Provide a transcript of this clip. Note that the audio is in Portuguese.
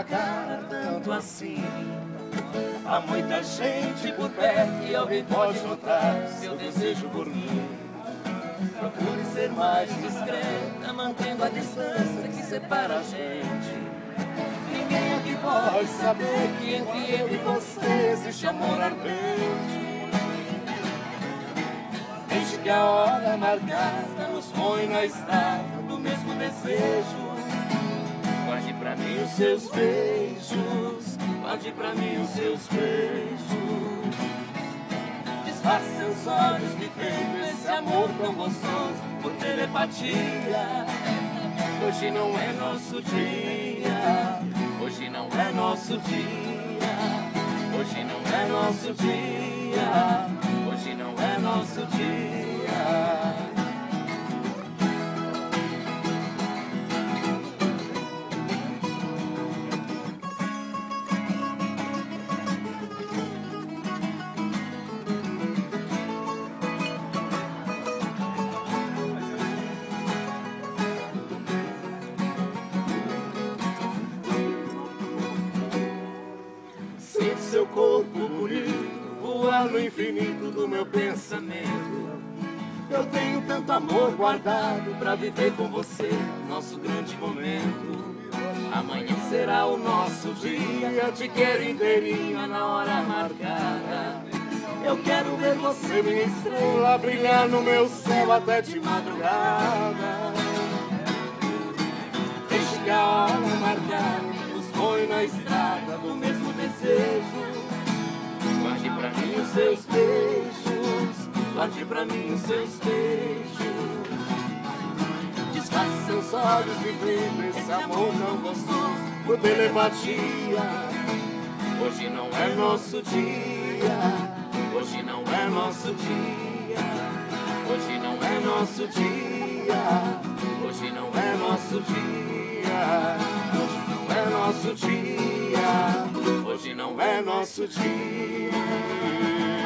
cara tanto assim. Há muita gente por perto e alguém pode notar seu desejo por mim. Procure ser mais discreta, mantendo a distância que separa a gente. Ninguém aqui pode saber que entre eu e você existe amor ardente. Deixe que a hora marcada nos põe na estrada do mesmo desejo. Guarde pra mim os seus beijos, guarde pra mim os seus beijos. Desfaça seus olhos vivendo esse amor tão gostoso por telepatia. Hoje não é nosso dia, hoje não é nosso dia, hoje não é nosso dia, hoje não é nosso dia. Sinto seu corpo bonito voar no infinito do meu pensamento. Eu tenho tanto amor guardado pra viver com você nosso grande momento. Amanhã será o nosso dia, eu te quero inteirinha na hora marcada. Eu quero ver você, minha estrela, brilhar no meu céu até de madrugada. Deixe que a hora marcada nos põe na estrada do mesmo desejo. Guarde pra mim os seus beijos, guarde pra mim os seus beijos. Desfaça seus olhos vivendo esse amor tão gostoso por telepatia. Hoje não é nosso dia, hoje não é nosso dia, hoje não é nosso dia, hoje não é nosso dia, hoje não é nosso dia, hoje não é nosso dia.